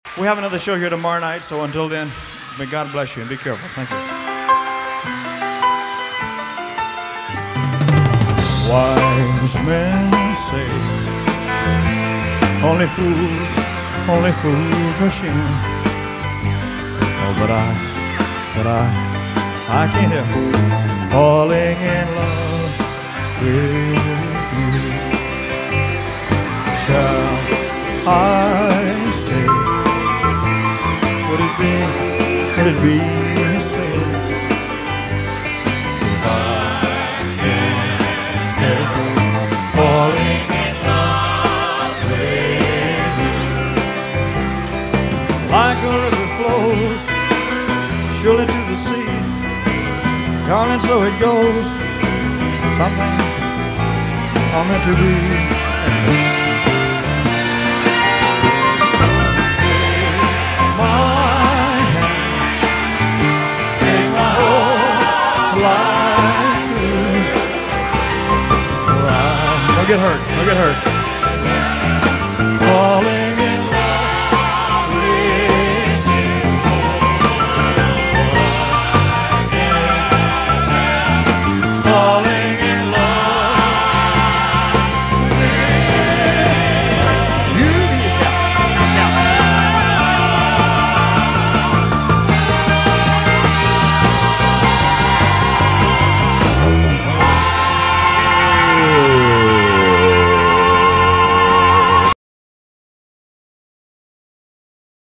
We have another show here tomorrow night, so until then, may God bless you and be careful. Thank you. Wise men say only fools rush in. Oh, but I can't help falling in love with you. Shall I stay? Would it be safe if I can't help falling in love with you? Like a river flows surely to the sea, darling, so it goes. Some things are meant to be. Don't get hurt. Don't get hurt. Falling